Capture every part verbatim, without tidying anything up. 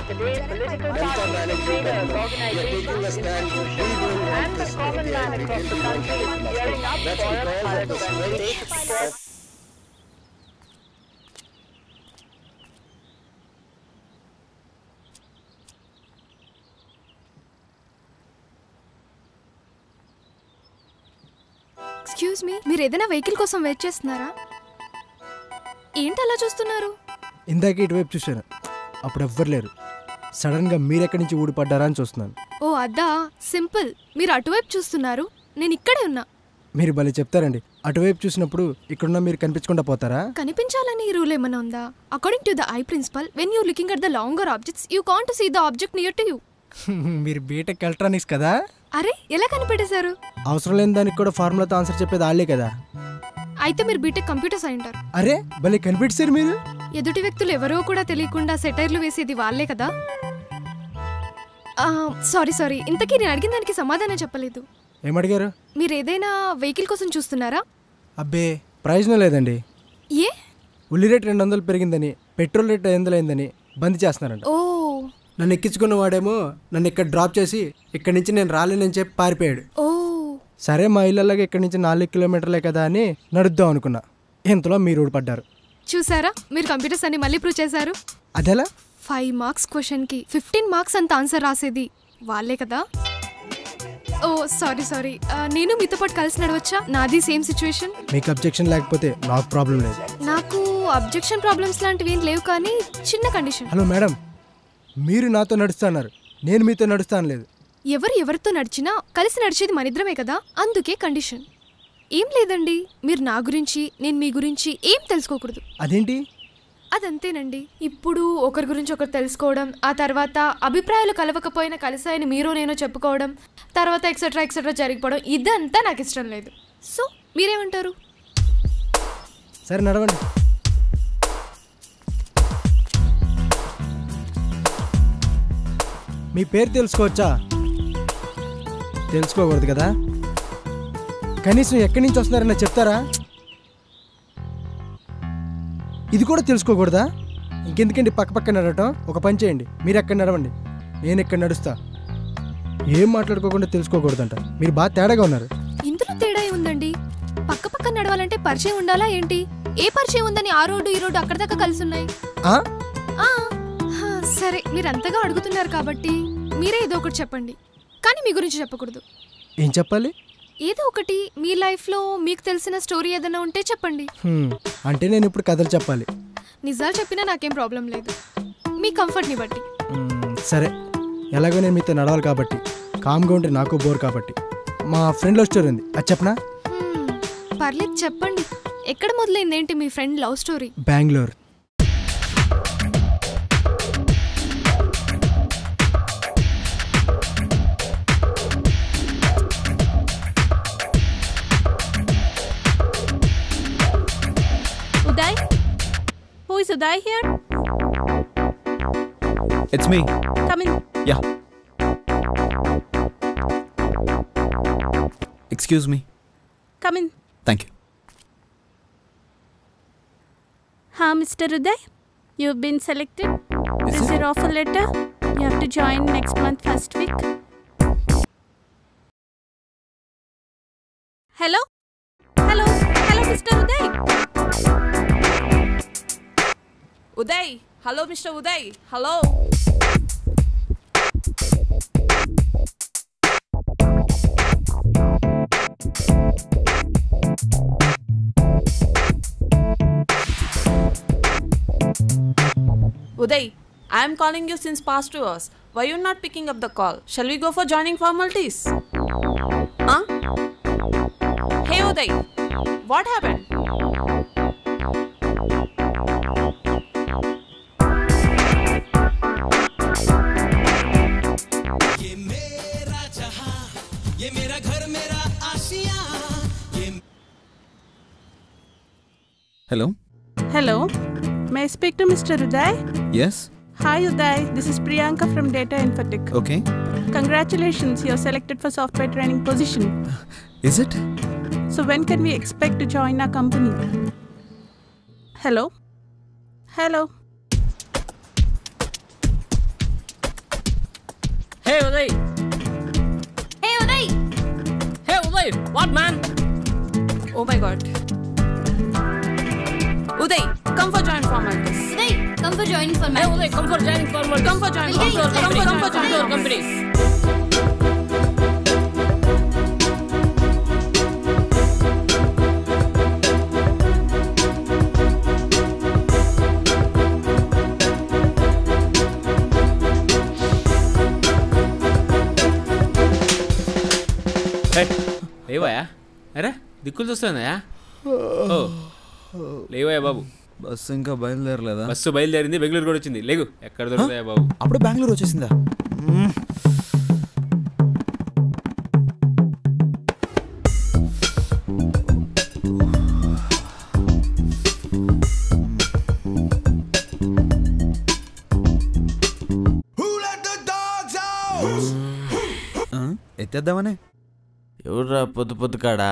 Today, political parties, traders, organizations, institutions, and the common man across the country is gearing up for a Bharat Gandhi. Excuse me, మీరు ఏదైనా vehicle కోసం wait చేస్తున్నారా? ఏంటి అలా చూస్తున్నారు? ఇందాక ఇటువైపు చూశాను, అప్పుడు ఎవ్వరు లేరు. సడన్గా మీరెక్కడి నుంచి ఊడిపడ్డారా అని చూస్తున్నాను. ఓ అద్దా, సింపుల్. మీరు అటువైపు చూస్తున్నారు, నేను ఇక్కడే ఉన్నా. మీరు భలే చెప్తారండి. అటువైపు చూసినప్పుడు ఇక్కడున్న మీరు కనిపించకుండా పోతారా? కనిపించాలని రూల్ ఏమైనా ఉందా? According to the eye principle, when you looking at the longer objects you can't see the object near to you. మీరు బీటెక్ ఎలక్ట్రానిక్స్ కదా? అరే, ఎలా కనిపెట్టేశారు? అవసరం లేని దానికి కూడా ఫార్ములాతో ఆన్సర్ చెప్పేది వాళ్ళే కదా. అయితే మీరు బీటెక్ కంప్యూటర్స్ అయి ఉంటారు. అరే, భలే కనిపెట్టేశారు మీరు. ఎదుటి వ్యక్తులు ఎవరో కూడా తెలియకుండా సెటైర్లు వేసేది వాళ్ళే కదా. సారీ సారీ ఇంతకీ నేను అడిగిన దానికి సమాధానం చెప్పలేదు. ఏమడిగారు? మీరు ఏదైనా వెహికల్ కోసం చూస్తున్నారా? అబ్బే, ప్రయోజనం లేదండి. ఏ? ఉల్లి రేట్ రెండు వందలు పెరిగిందని, పెట్రోల్ రేట్ ఐదు వందలు అయిందని బంద్ చేస్తున్నారంట. ఓ, నన్ను ఎక్కించుకున్న వాడేమో నన్ను ఇక్కడ డ్రాప్ చేసి ఇక్కడి నుంచి నేను రాలేనని చెప్పి పారిపోయాడు. ఓ సరే, మా ఇళ్ళలాగా ఇక్కడి నుంచి నాలుగు కిలోమీటర్లే కదా అని నడుద్దాం అనుకున్నా. ఇంతలో మీరు ఊడిపడ్డారు. చూసారా, మీరు కంప్యూటర్స్ అన్ని మళ్ళీ ప్రూవ్ చేశారు. అదేలా? ఫైవ్ మార్క్స్ క్వశ్చన్కి ఫిఫ్టీన్ మార్క్స్ అంత ఆన్సర్ రాసేది వాళ్ళే కదా. ఓ సారీ సారీ నేను మీతో పాటు కలిసి నడవచ్చా? నాది సేమ్ సిచ్యువేషన్. మీకు అబ్జెక్షన్ లేకపోతే నాకు ప్రాబ్లం లేదు. నాకు అబ్జెక్షన్ ప్రాబ్లమ్స్ లాంటివి ఏం లేవు, కానీ చిన్న కండిషన్. హలో మేడం, మీరు నాతో నడుస్తున్నారు, నేను మీతో నడుస్తాను లేదు. ఎవరు ఎవరితో నడిచినా కలిసి నడిచేది మనిద్దరమే కదా, అందుకే కండిషన్. ఏం లేదండి, మీరు నా గురించి నేను మీ గురించి ఏం తెలుసుకోకూడదు. అదేంటి? అదంతేనండి. ఇప్పుడు ఒకరి గురించి ఒకరు తెలుసుకోవడం, ఆ తర్వాత అభిప్రాయాలు కలవకపోయినా కలిసాయని మీరు నేను చెప్పుకోవడం, తర్వాత ఎక్సెట్రా ఎక్సెట్రా జరిగిపోవడం, ఇదంతా నాకు ఇష్టం లేదు. సో మీరేమంటారు? సరే నడవండి. మీ పేరు తెలుసుకోవచ్చా? తెలుసుకోకూడదు కదా. కనీసం ఎక్కడి నుంచి వస్తున్నారన్న చెప్తారా? ఇది కూడా తెలుసుకోకూడదా? ఇంకెందుకండి పక్క పక్క నడవటం? ఒక పని చేయండి, మీరు ఎక్కడ నడవండి, నేను ఎక్కడ నడుస్తా. ఏం మాట్లాడుకోకుండా తెలుసుకోకూడదంట. మీరు బాగా తేడాగా ఉన్నారు. ఇందులో తేడా ఉందండి. పక్క పక్క నడవాలంటే పరిచయం ఉండాలా ఏంటి? ఏ పరిచయం ఉందని ఆ రోడ్డు ఈ రోడ్డు అక్కడ దాకా కలిసి ఉన్నాయి. సరే, మీరు అంతగా అడుగుతున్నారు కాబట్టి మీరే ఏదో ఒకటి చెప్పండి, కానీ మీ గురించి చెప్పకూడదు. ఏం చెప్పాలి? ఏదో ఒకటి మీ లైఫ్లో మీకు తెలిసిన స్టోరీ ఏదైనా ఉంటే చెప్పండి. అంటే నేను ఇప్పుడు కథలు చెప్పాలి? నిజాలు చెప్పినా నాకేం ప్రాబ్లం లేదు, మీ కంఫర్ట్ని బట్టి. సరే, ఎలాగో నేను మీతో నడవాలి కాబట్టి, కామ్గా ఉంటే నాకు బోర్ కాబట్టి మా ఫ్రెండ్ లవ్ స్టోరీ ఉంది, అది చెప్పనా? పర్లేదు, చెప్పండి. ఎక్కడ మొదలైంది ఏంటి మీ friend love story? Bengaluru. Uday? Who is Uday here? It's me. Come in. Yeah. Excuse me. Come in. Thank you. Ha, Mister Uday? You've been selected. Is This is it? your offer letter. You have to join next month first week. Hello? Hello? Hello, Mister Uday? Uday! Hello, Mister Uday! Hello! Uday, I am calling you since past two hours. Why you not picking up the call? Shall we go for joining formalities? Huh? Hey Uday, what happened? Hello? Hello? May I speak to Mister Uday? Yes? Hi Uday, this is Priyanka from Data Infotech. Okay. Congratulations, you're selected for software training position. Is it? So when can we expect to join our company? Hello? Hello? Oh my god. Uday, come for join formalities. Uday, come for joining formalities. Hey Uday, come for joining formalities. Come for join Come for come for come for join your company. లేవయా అరే దిక్కులు చూస్తున్నాయా ఓ లేవయా బాబు bus ఇంకా బయలుదేరలేదా? Bus బయలుదేరింది, బెంగళూరు కూడా వచ్చింది. లేగు ఎక్కడ దొరుకుతాయా బాబు? అప్పుడు బెంగళూరు వచ్చేసిందా? ఎత్తేద్దామనే. ఎవర్రా పొద్దు పొద్దు కాడా?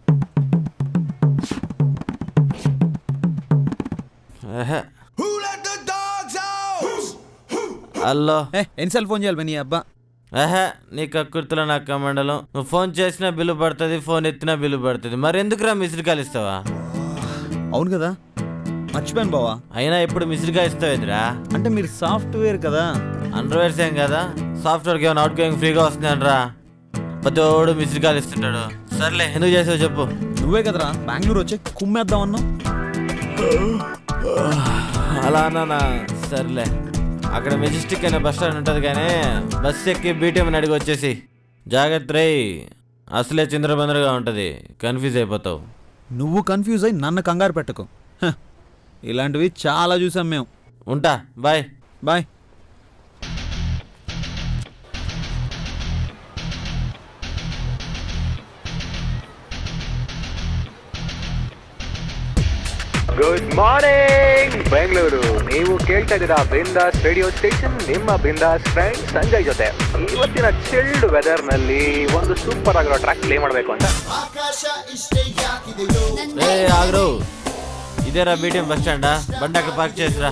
హలో, ఎన్నిసార్లు ఫోన్ చేయాలి నీ అబ్బా? ఆహా నీ కక్కుర్తులో నా కమండలం. నువ్వు ఫోన్ చేసినా బిల్లు పడుతుంది, ఫోన్ ఎత్తినా బిల్లు పడుతుంది. మరి ఎందుకురా మిస్డ్ కాల్ ఇస్తావా? అవును కదా, మర్చిపోయాను బావా. అయినా ఇప్పుడు మిస్డ్ కాల్ ఇస్తావేంద్రా? అంటే మీరు సాఫ్ట్వేర్ కదా. అండర్వేర్స్ ఏం కదా, సాఫ్ట్వేర్కి ఏమైనా అవుట్ గోయింగ్ ఫ్రీగా వస్తుందంట్రా. ప్రతివాడు మిస్డ్ కాల్ ఇస్తుంటాడు. సర్లే, ఎందుకు చేసావు చెప్పు. నువ్వే కదరా బెంగళూరు వచ్చి కుమ్మేద్దామన్నా. అలా అన్నా. సర్లే, అక్కడ మెజెస్టిక్ అనే బస్ స్టాండ్ ఉంటుంది, కానీ బస్ ఎక్కి బీటీఎం అడిగి వచ్చేసి జాగ్రత్త రై. అసలే చిందరబందరగా ఉంటుంది, కన్ఫ్యూజ్ అయిపోతావు. నువ్వు కన్ఫ్యూజ్ అయి నన్ను కంగారు పెట్టకు. ఇలాంటివి చాలా చూసాం మేము. ఉంటా, bye bye. Good morning Bengaluru. ನೀವು ಕೇಳ್ತಾ ಇದ್ದೀರಾ ಬಿಂದಾಸ್ ರೇಡಿಯೋ ಸ್ಟೇಷನ್, ನಿಮ್ಮ ಬಿಂದಾಸ್ ಫ್ರೆಂಡ್ ಸಂಜಯ್ ಜೊತೆ. ಇವತ್ತಿನ ಚಿಲ್ಡ್ ವೆದರ್ ನಲ್ಲಿ ಒಂದು ಸೂಪರ್ ಆಗಿರೋ ಟ್ರ್ಯಾಕ್ ಪ್ಲೇ ಮಾಡಬೇಕು ಅಂತ. ఏ ఆగ్రో, ఇదేరా బీటీఎం బస్ స్టాండా? బండి అక్కడ పార్క్ చేసిరా.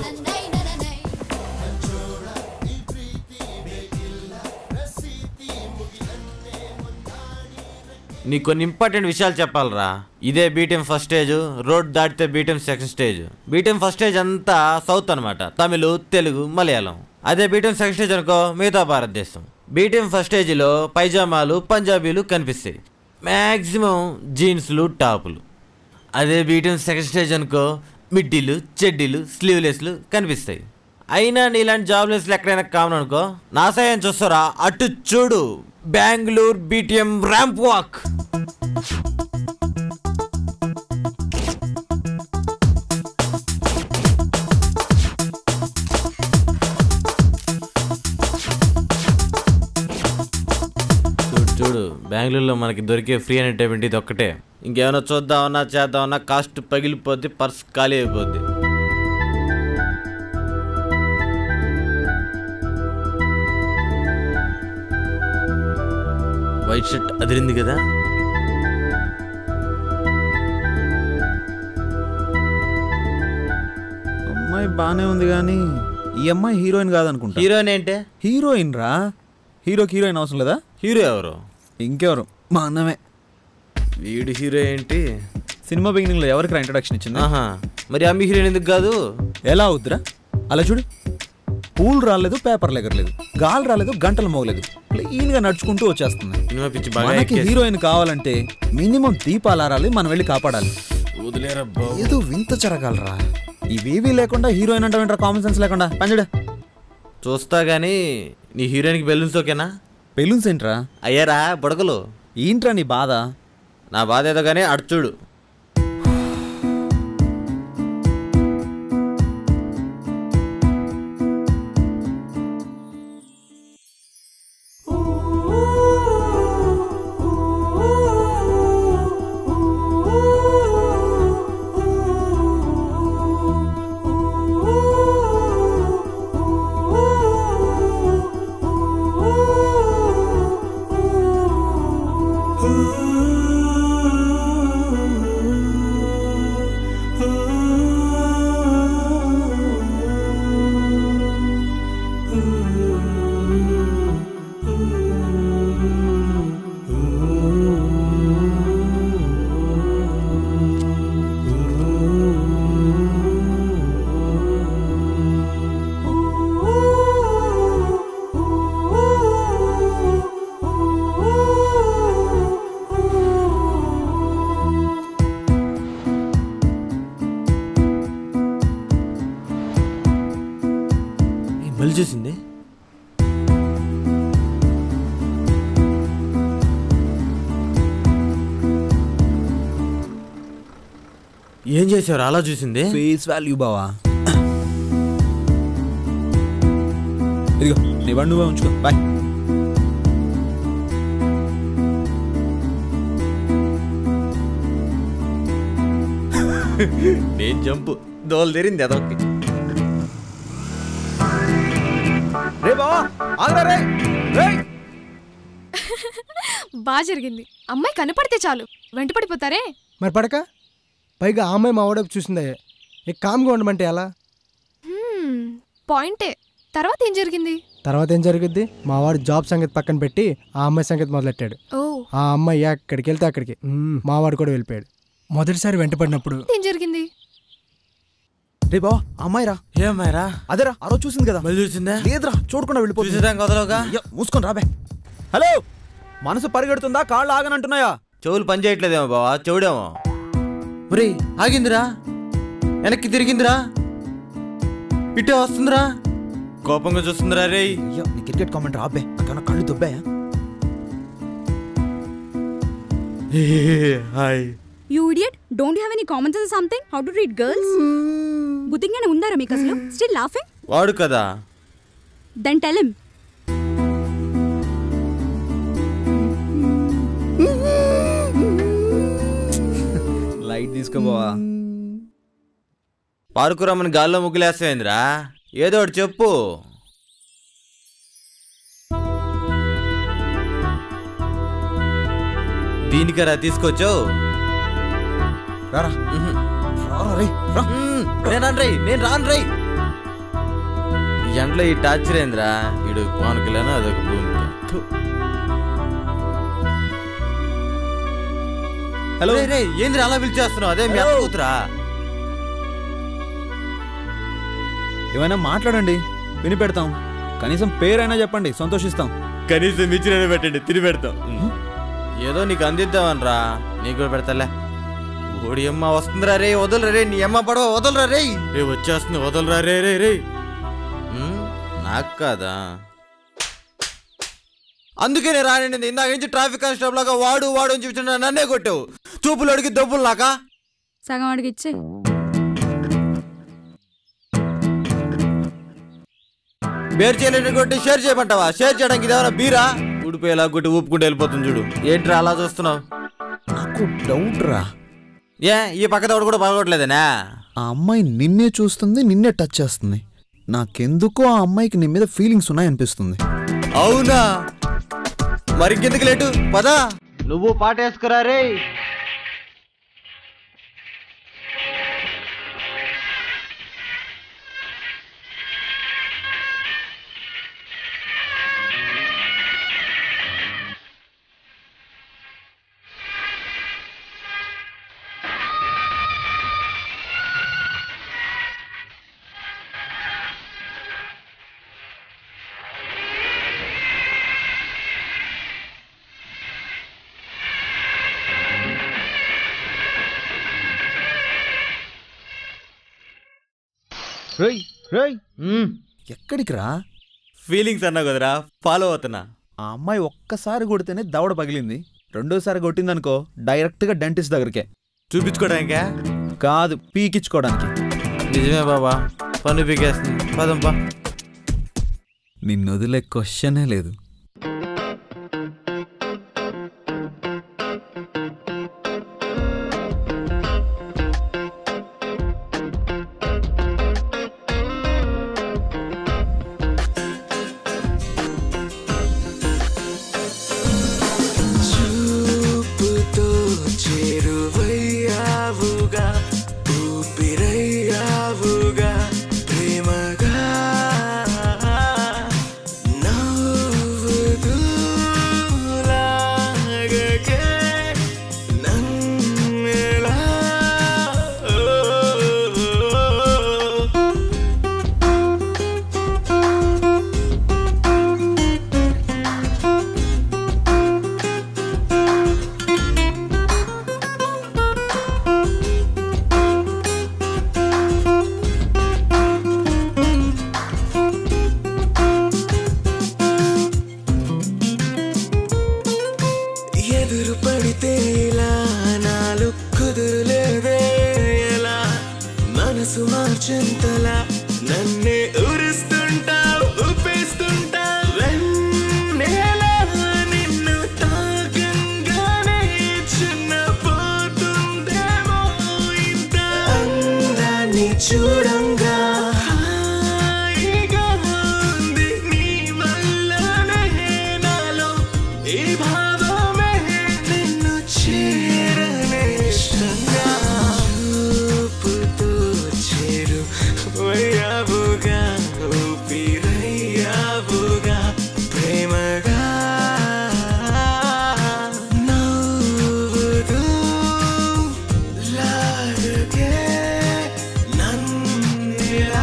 నీకు కొన్ని ఇంపార్టెంట్ విషయాలు చెప్పాలరా. ఇదే బీటీఎం ఫస్ట్ స్టేజ్, రోడ్ దాటితే BTM second stage. BTM first stage అంతా సౌత్ అనమాట, తమిళ్, తెలుగు, మలయాళం. అదే బీటీఎం సెకండ్ స్టేజ్ అనుకో మిగతా భారతదేశం. బీటీఎం ఫస్ట్ స్టేజ్లో పైజామాలు, పంజాబీలు కనిపిస్తాయి, మ్యాక్సిమం జీన్స్లు, టాపులు. అదే బీటీఎం సెకండ్ స్టేజ్ అనుకో మిడ్డీలు, చెడ్డీలు, స్లీవ్లెస్లు కనిపిస్తాయి. అయినా నీలాంటి జాబ్లెస్లు ఎక్కడైనా కామన్ అనుకో. నా సాయం చూస్తారా, అటు చూడు, బెంగళూరు బీటీఎం ర్యాంప్ వాక్. చూడు చూడు, బెంగళూరులో మనకి దొరికే ఫ్రీ ఎంటర్టైన్మెంట్ ఇది ఒక్కటే. ఇంకేమైనా చూద్దామన్నా చేద్దామన్నా కాస్ట్ పగిలిపోద్ది, పర్స్ ఖాళీ అయిపోద్ది. వైట్ షర్ట్ అదిరింది కదా. అమ్మాయి బానే ఉంది కానీ ఈ అమ్మాయి హీరోయిన్ కాదనుకుంటా. హీరోయిన్ ఏంటే? హీరోయిన్ రా. హీరోకి హీరోయిన్ అవసరం లేదా? హీరో ఎవరు? ఇంకెవరు, మా అన్నమే. వీడు హీరో ఏంటి? సినిమా బిగినింగ్ లో ఎవరికి ఇంట్రొడక్షన్ ఇచ్చింది? ఆహా, మరి అమ్మి హీరోయిన్ ఎందుకు కాదు? ఎలా అవుతురా? అలా చూడు, పూలు రాలేదు, పేపర్లు ఎగరలేదు, గాలి రాలేదు, గంటలు మోగలేదు, క్లీన్ గా నడుచుకుంటూ వచ్చేస్తుంది. మనకి హీరోయిన్ కావాలంటే మినిమం దీపాలారాలి, మనం వెళ్ళి కాపాడాలి. ఏదో వింత జరగాలరా. ఇవేవీ లేకుండా హీరోయిన్ అంటే వింటారా? కామన్ సెన్స్ లేకుండా పంజడ చూస్తా గానీ నీ హీరోయిన్కి బెలూన్స్ ఓకేనా? బెలూన్స్ ఏంట్రా? అయ్యారా బుడకలు. ఏంట్రా నీ బాధ? నా బాధ ఏదో కానీ అటు చూడు. ఏం చేసావు అలా చూసింది? ఫేస్ వాల్యూ బావా. ఇదిగో నీ బండి నువ్వే ఉంచుకో. బాయ్. నేను జంపు దోలు తెరింది అదొకటి. రే బావా ఆగరా రే. రేయ్ బాగా జరిగింది. అమ్మాయి కనపడితే చాలు వెంట పడిపోతారే. మరి పడక పైగా ఆ అమ్మాయి మా వాడకు చూసిందే. నీకు కామ్గా ఉండమంటే ఎలా? పాయింటే. తర్వాత ఏం జరిగింది? తర్వాత ఏం జరుగుద్ది, మా వాడు జాబ్ సంగతి పక్కన పెట్టి ఆ అమ్మాయి సంగతి మొదలెట్టాడు. ఆ అమ్మాయి ఎక్కడికి వెళ్తే అక్కడికి మా వాడు కూడా వెళ్ళిపోయాడు. మొదటిసారి వెంటపడినప్పుడు ఏం జరిగింది? రే బావా అమ్మాయిరా. ఏ అమ్మాయిరా? అదేరా ఆ రోజు చూసింది కదా. మళ్ళీ చూసిందా? లేదురా చూడకుండా వెళ్ళిపోతుంది. వదలవుగా. మూసుకొని రాబే. హలో మనసు పరిగెడుతుందా కాళ్ళు ఆగనంటున్నాయా? చెవులు పని చేయట్లేదేమో బావా, చెవుడేమో. ఒరే ఆగిందిరా, వెనక్కి తిరిగిందిరా, ఇటే వస్తుందిరా, కోపంగా చూస్తుందిరా. రే నీ క్రికెట్ కామెంట్ రాబే, అక్కడ కళ్ళు దుబ్బాయా? Hi. You idiot! Don't you have any common sense or something? How to treat girls? బుద్ధిగానే ఉందారా మీకు అసలు? Still laughing? వాడు కదా. Then tell him. లైట్ తీసుకోబోవా. పార్కురమ్మని గాల్లో ముగ్గులేస్తాయిందిరా. ఏదో ఒకటి చెప్పు. దీనికరా తీసుకొచ్చావు? నేను రాను రై, నేను రాను రై. ఈ ఎండలో ఈ టార్చర్ ఏందిరా? ఇడు పానుకులేనా అదొక భూమికి. హలో రే, ఏంద్రా అలా పిలిచేస్తున్నావు? అదే మీ అత్త కూతురా? ఏమైనా మాట్లాడండి విని పెడతాం. కనీసం పేరైనా చెప్పండి సంతోషిస్తాం. కనీసం మిచ్చిరైనా పెట్టండి తిని పెడతాం. ఏదో నీకు అందిద్దామనరా, నీకు కూడా పెడతాలే. ఓడి అమ్మ వస్తుందిరా రే, వదలరా రే. నీ అమ్మ పడవ వదలరా రే. రే వచ్చేస్తుంది, వదలరా రే. రే రే నాకు కాదా? అందుకే నేను రానండి. ఇందాక నుంచి ట్రాఫిక్ కానిస్టేబుల్ లాగా వాడు వాడు అని చూపించిన నన్నే కొట్టావు. చూపులు అడిగి దబ్బులు నాకా? సగం అడిగి ఇచ్చే. బేర్ చేయలేని కొట్టి షేర్ చేయమంటావా? షేర్ చేయడానికి ఇదేమన్నా బీరా? ఊడిపోయేలా కొట్టి ఊపుకుంటూ వెళ్ళిపోతుంది చూడు. ఏంట్రా అలా చూస్తున్నావు? నాకు డౌట్ రా. ఏ ఈ పక్కదోడు కూడా బాగోట్లేదనా? ఆ అమ్మాయి నిన్నే చూస్తుంది, నిన్నే టచ్ చేస్తుంది. నాకెందుకో ఆ అమ్మాయికి నీ మీద ఫీలింగ్స్ ఉన్నాయనిపిస్తుంది. అవునా? మరి ఇంకెందుకు లేటు, పదా. నువ్వు పాట వేసుకురా రే. రేయ్ రేయ్ ఎక్కడికి రా? ఫీలింగ్స్ అన్నావు కదరా, ఫాలో అవుతున్నా. ఆ అమ్మాయి ఒక్కసారి కొడితేనే దవడ పగిలింది. రెండోసారి కొట్టిందనుకో డైరెక్ట్గా డెంటిస్ట్ దగ్గరికే. చూపించుకోవడానికా? కాదు, పీకించుకోవడానికి. నిజమే బాబా, పన్ను పీకేస్తుంది. పదంపా. నిన్ను వదిలే క్వశ్చనే లేదు. ప్రేమగా నవ్వు చూడంగా హాయిగా ఉంది నీ వల్లనే నాలో ఈ భావమే నిన్ను చేరనే ఇష్టంగా చూపుతూ చేరు వయ్యావుగా ఊపిరయ్యావుగా ప్రేమగా నవ్వుతూ లాగే నన్నిలా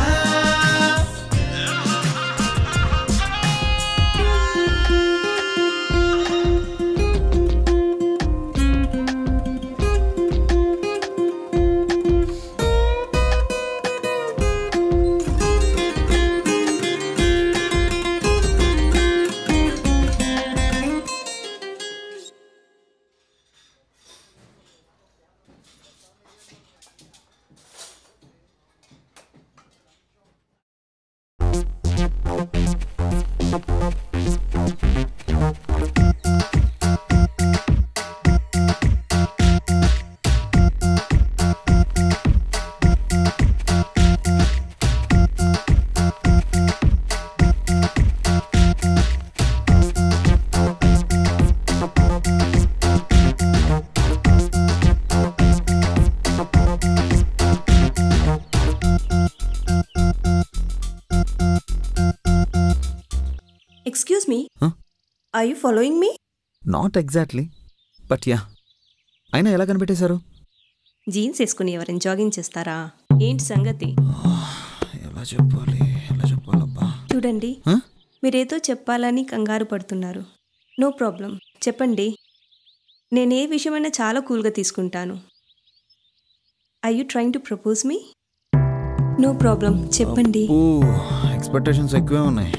Excuse me. Huh? Are you following me? Not exactly but yeah అయినా ఎలా కనిపెట్టేశారు? జీన్స్ వేసుకుని ఎవరైనా జాగింగ్ చేస్తారా? ఏంటి సంగతి? ఎలా చెప్పాలి ఎలా చెప్పాలబ్బా? చూడండి, మీరేదో చెప్పాలని కంగారు పడుతున్నారు. నో ప్రాబ్లం, చెప్పండి. నేను ఏ విషయమైనా చాలా కూల్గా తీసుకుంటాను. I you trying to propose me? No problem, చెప్పండి. ఓ ఎక్స్పెక్టేషన్స్ ఎక్కువే ఉన్నాయి.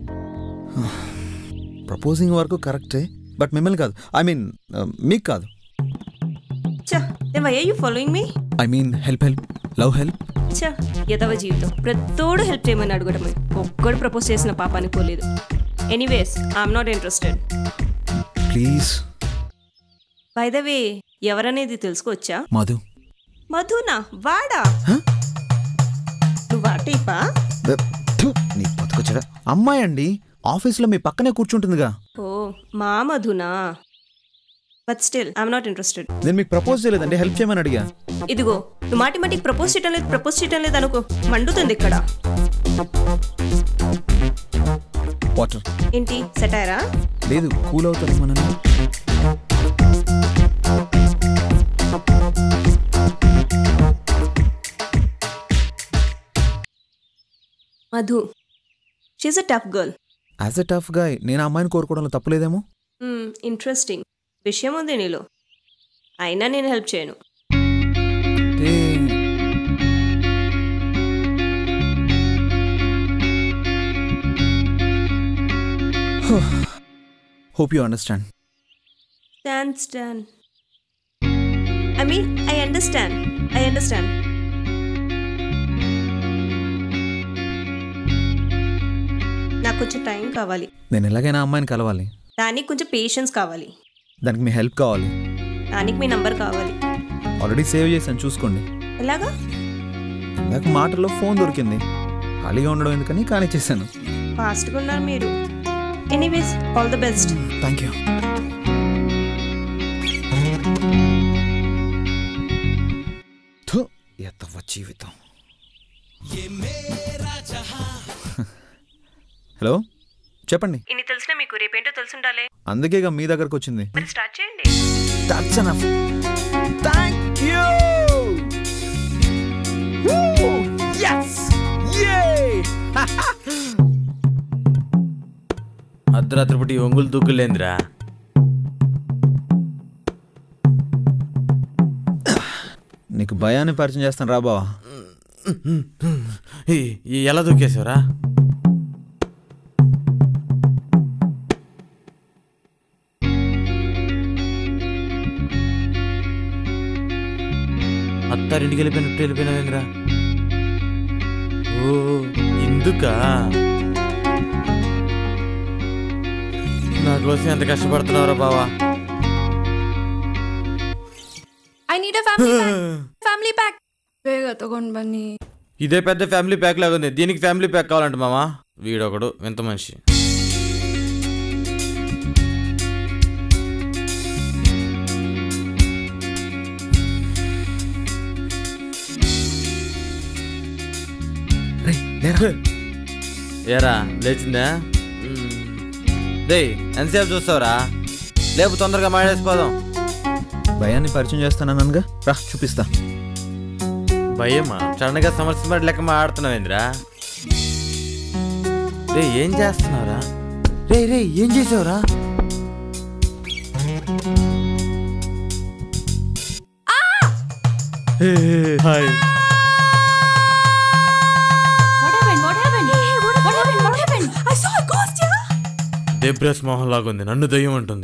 ప్రపోజింగ్ వరకు కరెక్టే, బట్ మిమ్మల్ని కాదు. ఐ మీన్ మీకు కాదు. చా then why are you following me? I mean help help love help. చా యదవ జీవితం, ప్రతోడు హెల్ప్ చేయమని అడగడమే. ఒక్కడు ప్రపోజ్ చేసిన పాప అనుకోలేదు. Anyways I'm not interested. Please. By the way, ఎవరనేది తెలుసుకోవచ్చా? మధు. మధునా? వాడా? నువ్వు వాటైపా? నీ బతుకొచ్చడా? అమ్మాయి అండి, ఆఫీస్లో మీ పక్కనే కూర్చుంటుందిగా. ఓ మా మధునా? But still I'm not interested. నేను మీకు ప్రపోజ్ చేయలేదండి, హెల్ప్ చేయమని అడిగా. ఇదిగో నువ్వు మాటి మాటికి ప్రపోజ్ చేయటం లేదు ప్రపోజ్ చేయటం లేదు అనుకో, మండుతుంది ఇక్కడ. వాటర్ ఏంటి సెటైరా? లేదు, కూల్ అవుతుంది మనని. Madhu, she is a tough girl. As a tough guy నేను ఆ అమ్మాయిని కోరుకోవడంలో తప్పులేదేమో. ఇంట్రెస్టింగ్ విషయం ఉంది నీలో, అయినా నేను హెల్ప్ చేయను. Hope you understand. Stand stand I mean I understand I understand నాకు కొంచెం టైం కావాలి. నేను ఎలాగైనా అమ్మాయిని కలవాలి. దానికి కొంచెం పేషెన్స్ కావాలి. దానికి మీ హెల్ప్ కావాలి. దానికి మీ నంబర్ కావాలి. ఆల్రెడీ సేవ్ చేశాను, చూసుకోండి. ఎలాగా? ఇందాక మాటల్లో ఫోన్ దొరికింది, ఖాళీగా ఉండడం ఎందుకని కానీ చేశాను. ఫాస్ట్గా ఉన్నారు మీరు. Anyways all the best. Thank you. ఎత్తవ జీవితం. హలో చెప్పండి. ఇన్ని తెలిసిన మీకు రేపేంటో తెలుసుండాలి. అందుకేగా మీ దగ్గరకు వచ్చింది. మరి స్టార్ట్ చేయండి. That's enough. Thank you. Woo! Yes! Yay! అర్ధరాత్రి పుట్టి ఒంగులు దూకులేందిరా. నీకు భయాన్ని పరిచయం చేస్తాను రా బావా. ఎలా దూకేశారా? అత్తారింటికి వెళ్ళిపోయినట్టు వెళ్ళిపోయినావేంద్రా? ఓ ఇందుకా నా కోసం ఎంత కష్టపడుతున్నావురా బావా. I need a family pack. Family pack. ಬೇಗ ತಗೊಂಡು ಬನ್ನಿ. ఇదే పెద్ద ఫ్యామిలీ ప్యాక్ లాగా ఉంది. దీనికి ఫ్యామిలీ ప్యాక్ కావాలంట మామా. వీడొకడు వింత మనిషి. ఏరా లేచిందా? రే ఎంతసేపు చూస్తావురా? లేపు తొందరగా మాడేసిపోదాం. భయాన్ని పరిచయం చేస్తానన్నానుగా, రా చూపిస్తా. భయమా? సడన్గా సమస్య మరి లెక్క మాడుతున్నావేంద్రా? రే ఏం చేస్తున్నావురా? రే రే ఏం చేసావురా? హాయ్. దేబ్రస్ మోహన్ లాగా ఉంది. నన్ను దయ్యం అంటుంది.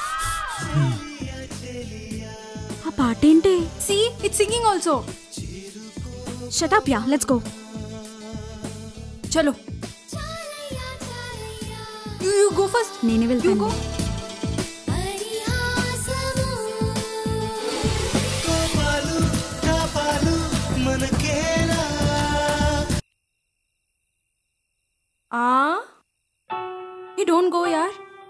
ఆ పాట ఏంటి? See, it's singing also. Shut up, yeah. Let's go. చలో. You, you go first. నేనే వెళ్తాను. You go. Ah, you don't go, yaar.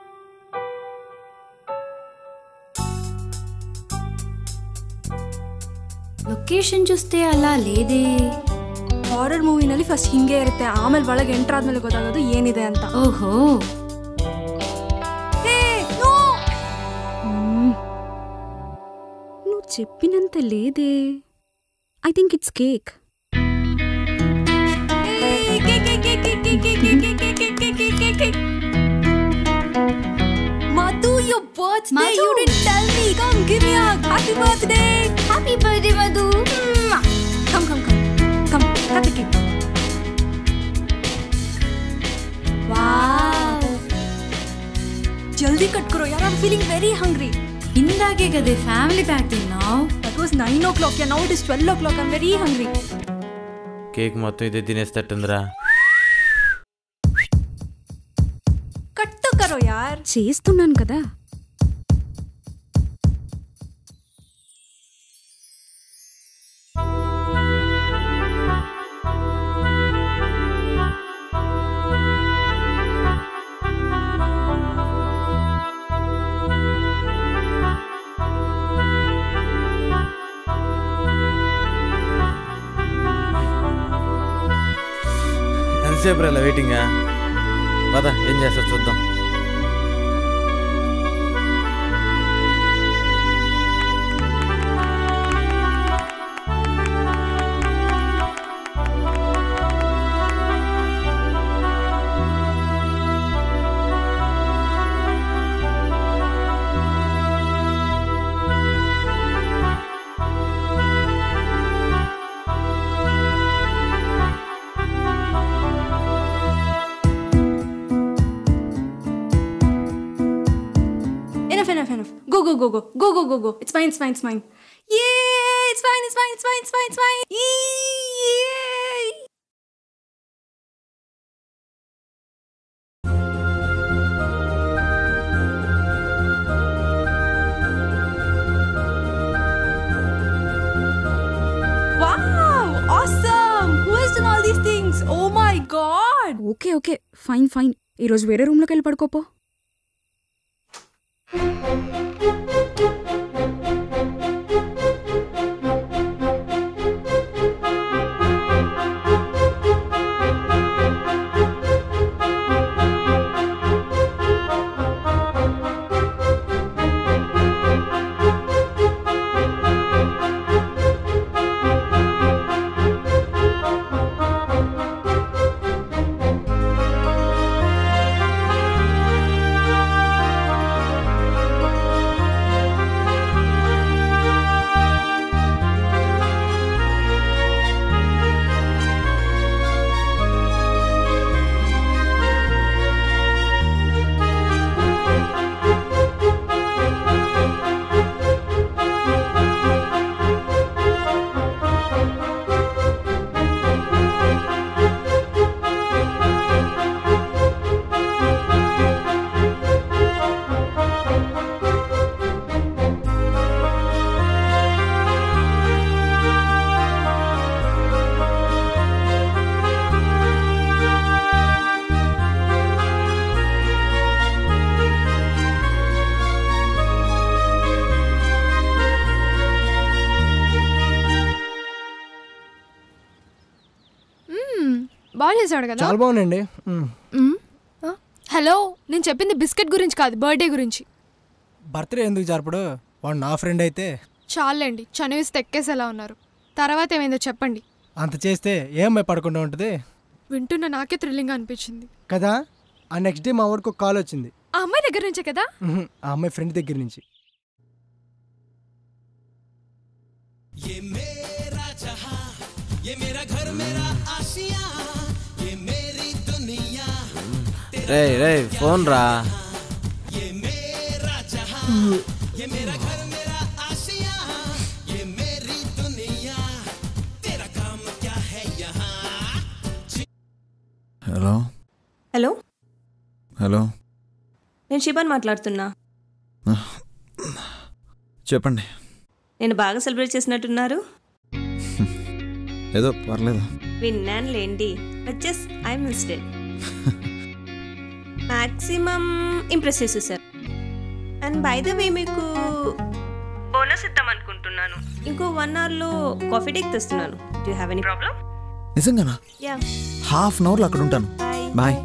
Location చూస్తే ಅಲ್ಲ ಲೇದೆ. ಹಾರರ್ ಮೂವಿನಲ್ಲಿ ಫಸ್ಟ್ ಹಿಂಗೆ ಇರುತ್ತೆ, ಆಮೇಲೆ ಒಳಗೆ ಎಂಟರ್ ಆದ್ಮೇಲೆ ಗೊತ್ತಾಗೋದು ಏನಿದೆ ಅಂತ. ಓಹೋ. Hey no. నువ్వు చెప్పినంత లేదే. I think it's cake. Madhu, your birthday. Madhu. You didn't tell me. Come, give me a hug. Happy birthday. Happy birthday, Madhu. Come, come, come. Come, cut the cake. Wow. Jaldi cut karo, yaar. I'm feeling very hungry. Indage kade family pack now. That was nine o'clock. Yeah, now it is twelve o'clock. I'm very hungry. Cake మొత్తం ఇదే తినేస్తట్టుందిరా. కట్టు కరో యార్. చేస్తున్నాను కదా. ఎంతసేపు రా వెయిటింగా? పద ఏం చేస్తారు చూద్దాం. Enough, enough, enough. Go, go, go, go. Go, go, go, go. It's fine, it's fine, it's fine. Yay! It's fine, it's fine, it's fine, it's fine, it's fine. Yay! Wow! Awesome! Who has done all these things? Oh my God! Okay okay fine fine. ఈరోజు వేరే రూమ్లోకి వెళ్ళి పడుకోపో. బాగా చేశాడు కదా. చాలా బాగుందండి. Hello, నేను చెప్పింది బిస్కెట్ గురించి కాదు, బర్త్డే గురించి. బర్త్డే ఎందుకు జరపడు? వాడు నా ఫ్రెండ్ అయితే. చాలండి, చనివిస్తే ఎక్కేసేలా ఉన్నారు. తర్వాత ఏమైందో చెప్పండి. అంత చేస్తే ఏ అమ్మాయి పడకుండా ఉంటుంది? వింటున్న నాకే థ్రిల్లింగ్ అనిపించింది కదా. ఆ నెక్స్ట్ డే మా వాడికి ఒక కాల్ వచ్చింది. ఆ అమ్మాయి దగ్గర నుంచే కదా? ఆ అమ్మాయి ఫ్రెండ్ దగ్గర నుంచి. రే రే ఫోన్ రా. హలో హలో హలో నేను శిబాన్ మాట్లాడుతున్నా. చెప్పండి. నేను బాగా సెలబ్రేట్ చేసినట్టున్నారు. ఏదో పర్లేదు. విన్నాను లేండి, వచ్చేస్ ఐ మిస్టేక్. మ్యాక్సిమం ఇంప్రెస్ చేసు sir. And by the way మీకు బోనస్ ఇద్దాం అనుకుంటున్నాను. ఇంకో వన్ అవర్లో కాఫీ డేక్ తెస్తున్నాను. Do have any problem? నిజంగానా? యా. హాఫ్ అన్ అవర్లో అక్కడ ఉంటాను. బాయ్.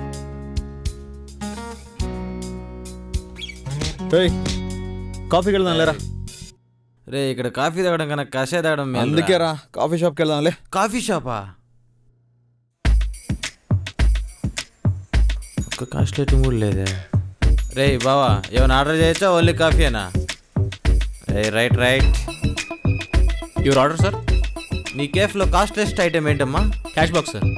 కాఫీకి వెళ్దాం లేరా? రే ఇక్కడ కాఫీ తాగడం కన్నా కషాయ తాగడం. అందుకే రా కాఫీ షాప్కి వెళ్దాంలే. కాఫీ షాపా? ఒక్క కాస్ట్లెటింగ్ కూడా లేదే. రే బావా ఏమైనా ఆర్డర్ చేయొచ్చా? ఓన్లీ కాఫీయేనా? రే right right. Your order sir. నీ కేఫ్లో కాస్ట్లెస్ట్ ఐటమ్ ఏంటమ్మా? Cash box sir.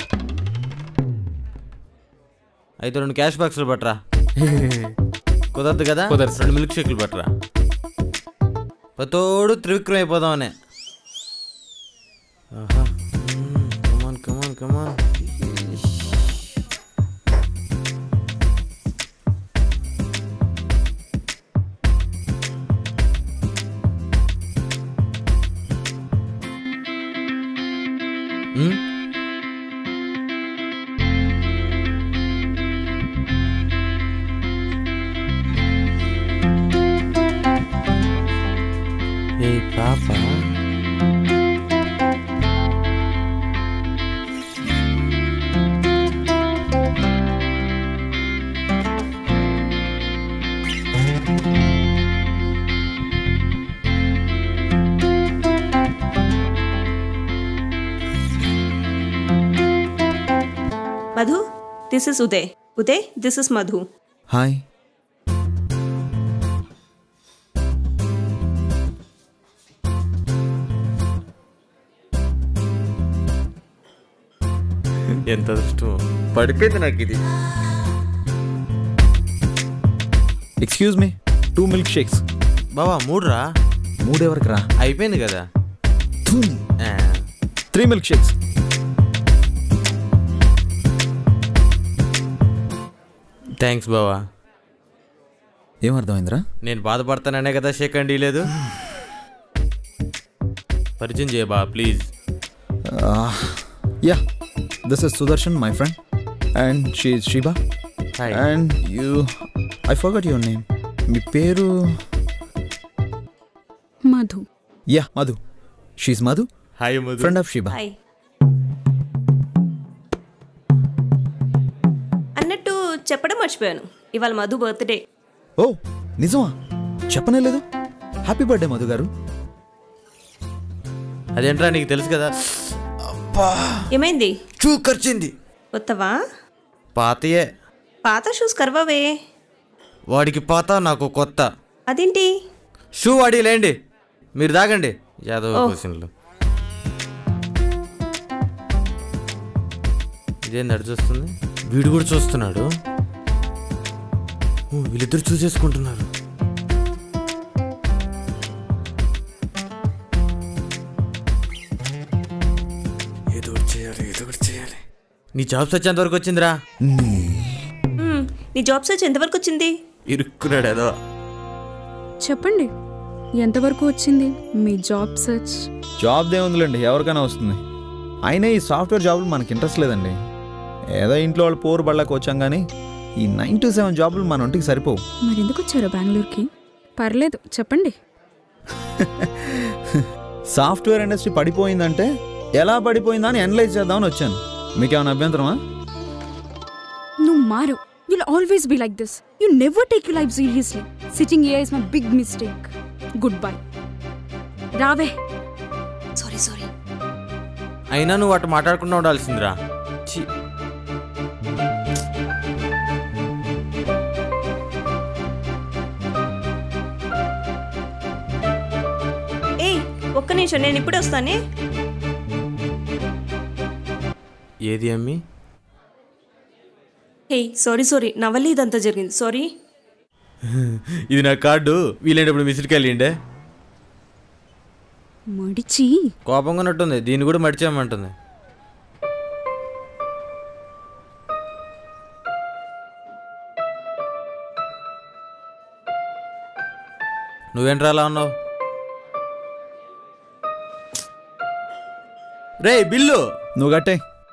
అయితే రెండు క్యాష్ బాక్సులు పట్టరా. కుదరదు కదా? కుదరదు. రెండు మిల్క్ షేక్లు పట్టరా. తోడు త్రివిక్రమ్ అయిపోదామనే. కమాన్ కమాన్ కమాన్. ఏ పాప Madhu, this is Uday. Uday, this is Madhu. Hi. ఎంత అదృష్టం పడిపోయింది నాకు ఇది. Excuse me, two milk shakes. బావా మూడు రా. మూడు ఎవరికి రా? అయిపోయింది కదా. Three milk shakes. థ్యాంక్స్ బావా. ఏమర్థమైందిరా? నేను బాధపడతాననే కదా షేక్ అండి లేదు. పరిచయం చేయ బా please. Yeah, this is Sudarshan, my friend, and she is Sheeba. Hi. And you, I forgot your name. మీ పేరు? Madhu. Yeah, Madhu. She is Madhu. Hi Madhu. Friend of Sheeba. Hi. అన్నట్టు చెప్పడం మర్చిపోయాను, ఇవాళ మధు బర్త్డే. ఓ నిజమా? చెప్పనే లేదు. హ్యాపీ బర్త్డే మధు గారు. అదేంట్రా నీకు తెలుసు కదా. ఏమైంది? షూ ఖర్చింది. కొత్తవా? పాతయే. పాత షూస్ కర్వవే. వాడికి పాత, నాకు కొత్త. అదేంటి? షూ వాడి లేండి, మీరు దాగండి. యాదవ్ క్వశ్చన్లు. ఇదేంది అడు చూస్తుంది? వీడు కూడా చూస్తున్నాడు. వీళ్ళిద్దరు చూసేసుకుంటున్నారు. ఏదో చేయాలి, ఏదో ఒకటి చేయాలి. నీ జాబ్ సర్చ్ ఎంతవరకు వచ్చిందిరా? నీ జాబ్ సర్చ్ ఎంతవరకు వచ్చింది? ఇరుక్కున్నాడు ఏదో. చెప్పండి, ఎంతవరకు వచ్చింది మీ జాబ్ సర్చ్? జాబ్ ఏముందిలేండి, ఎవరికైనా వస్తుంది. అయినా ఈ సాఫ్ట్వేర్ జాబులు మనకి ఇంట్రెస్ట్ లేదండి. ఏదో ఇంట్లో వాళ్ళు పోరు బళ్ళకి వచ్చాం కానీ ఈ నైన్ టు సెవెన్ జాబులు మన ఒంటికి సరిపోవు. మరి ఎందుకు వచ్చారు బెంగళూరుకి? పర్లేదు చెప్పండి. సాఫ్ట్వేర్ ఇండస్ట్రీ పడిపోయిందంటే ఎలా పడిపోయిందా అని అనలైజ్ చేద్దామని వచ్చాను. మీకేమైనా అభ్యంతరమా? నువ్వు మారు. You'll always be like this. You never take your life seriously. Sitting here is my big mistake. Goodbye. రావే. Sorry sorry. అయినా నువ్వు అటు మాట్లాడకుండా ఉండాల్సిందిరా. ఏ ఒక్క నిమిషం, నేను ఇప్పుడు వస్తానే. ఏది అమ్మి? హే సారీ సారీ, నా వల్ల ఇదంతా జరిగింది. సారీ. ఇది నా కార్డు. వీలైనప్పుడు మిస్డ్ వెళ్ళిండే. మడిచి కోపంగా ఉన్నట్టుంది. దీన్ని కూడా మడిచేయమంటుంది. నువ్వేంట్రా అలా ఉన్నావు? రే బిల్లు నువ్వు కట్టే.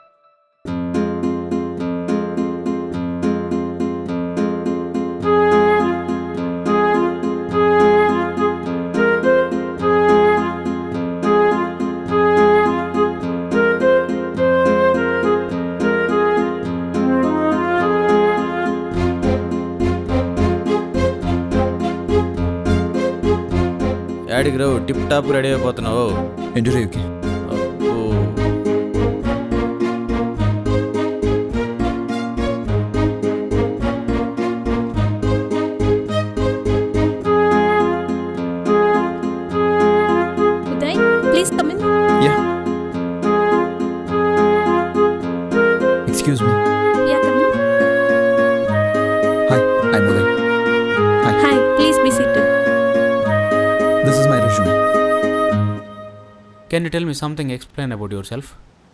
యాడికి రావు, టిప్ టాప్ రెడీ అయిపోతున్నావు. ఇంటర్వ్యూకి. Uday, please come in. Yeah. Excuse me. Yeah, come in. Hi, I'm Uday. Hi. Hi, please be seated. This is my resume. Can you tell me something, explain about yourself?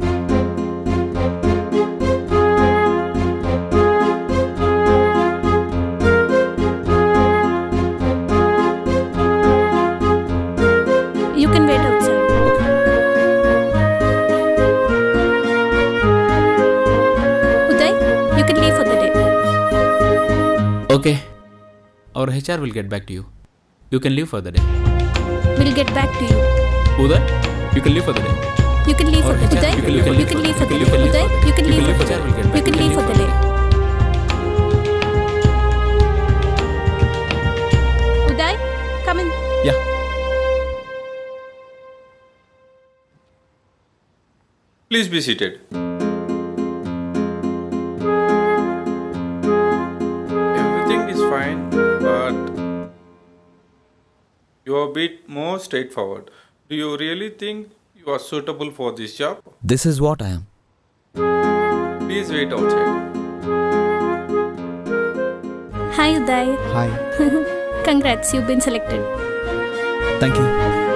You can wait outside. Uday, you can leave for the day. Okay. Our H R will get back to you. You can leave for the day. We'll get back to you. Uday, you can leave for the day. You can leave for the day. You can leave for You can leave for the you day. can leave Uday, for- you can you leave can for leave the for- day. You can leave for the day. Uday, come in. Yeah. Please be seated. Everything is fine, but you are a bit more straightforward. Do you really think you are suitable for this job? This is what I am. Please wait outside. Hi, Uday. Hi. Congrats, you've been selected. Thank you.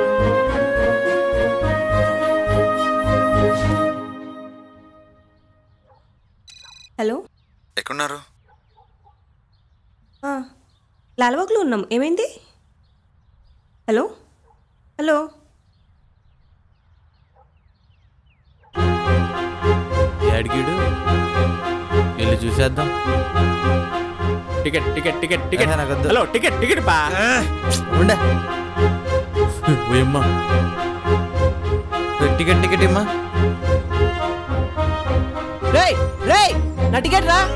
Hello, ఎక్కడున్నారు? లాల్బాగ్లో ఉన్నాం. ఏమైంది? Hello hello అడిగాడు, వెళ్ళి చూసేద్దాం. Ticket ticket ticket ticket నాకు వద్దు. Hello ticket ticket పా ఉండే ఓయమ్మా, టికెట్ టికెట్ ఇమ్మా. రేయ్ రేయ్ నా టికెట్ రా.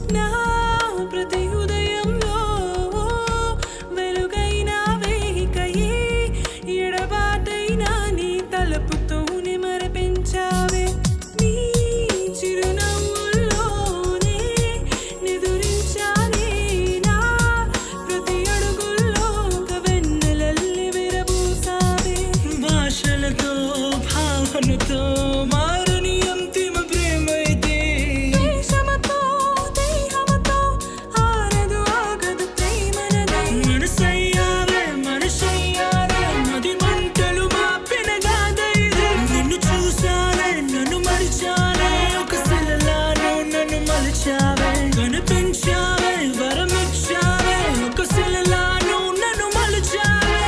నా ప్రతి ఉదయంలో వెలుగైన వేహికయే ఎడబాటైనా నీ తలపుతోనే మరపించావే నీ చిరునవ్వుల్లోనే నిదురించానే నా ప్రతి అడుగుల్లో ఒక వెన్నెలల్లి విరబూసావే భాషలతో భావనతో మారని అంతిమ ప్రేమైతే దేశమతో దేహమతో ఆరదు ఆగదు ప్రేమనదే మనసయ్యావే మనసయ్యావే మది మంటలు మాపిన గాథైదే నిన్ను చూసానే నన్ను మరిచానే ఒక శిలలాను నన్ను మలిచావే కనిపించావే వరమిచ్చావే ఒక శిలలాను నన్ను మలిచావే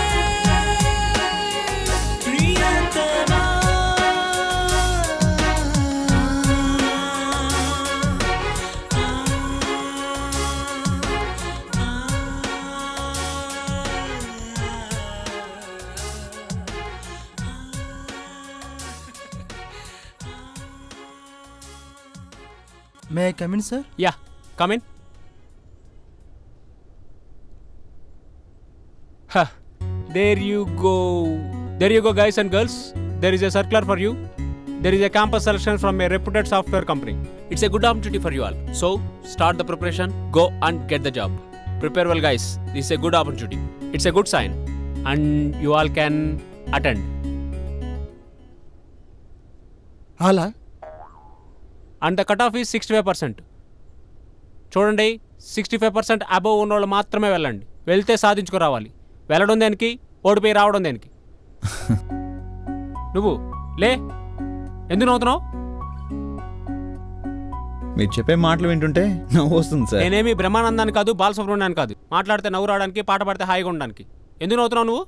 ప్రియతమా may I come in sir? Yeah, come in. Huh. There you go. There you go, guys and girls. There is a circular for you. There is a campus selection from a reputed software company. It's a good opportunity for you all. So, start the preparation. Go and get the job. Prepare well, guys. This is a good opportunity. It's a good sign. And you all can attend. అలా And the cutoff is sixty-five percent. చూడండి, sixty five percent above ఉన్న వాళ్ళు మాత్రమే వెళ్ళండి. వెళ్తే సాధించుకురావాలి. వెళ్ళడం దేనికి, ఓడిపోయి రావడం దేనికి? నువ్వు లే, ఎందుకు నవ్వుతున్నావు? మీరు చెప్పే మాటలు వింటుంటే నవ్వు వస్తుంది సార్. నేనేమి బ్రహ్మానందాన్ని కాదు, బాలసుబ్రహ్మణ్యాన్ని కాదు. మాట్లాడితే నవ్వు రావడానికి, పాట పాడితే హాయిగా ఉండడానికి. ఎందుకు నవ్వుతున్నావు నువ్వు?